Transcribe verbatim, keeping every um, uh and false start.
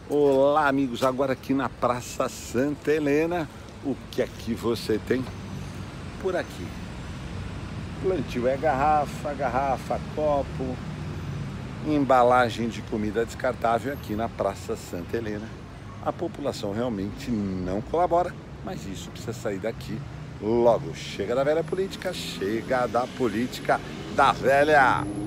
Olá, amigos. Agora aqui na Praça Santa Helena, o que é que você tem por aqui? Plantio é garrafa, garrafa, copo, embalagem de comida descartável aqui na Praça Santa Helena. A população realmente não colabora, mas isso precisa sair daqui logo. Chega da velha política, chega da política da velha.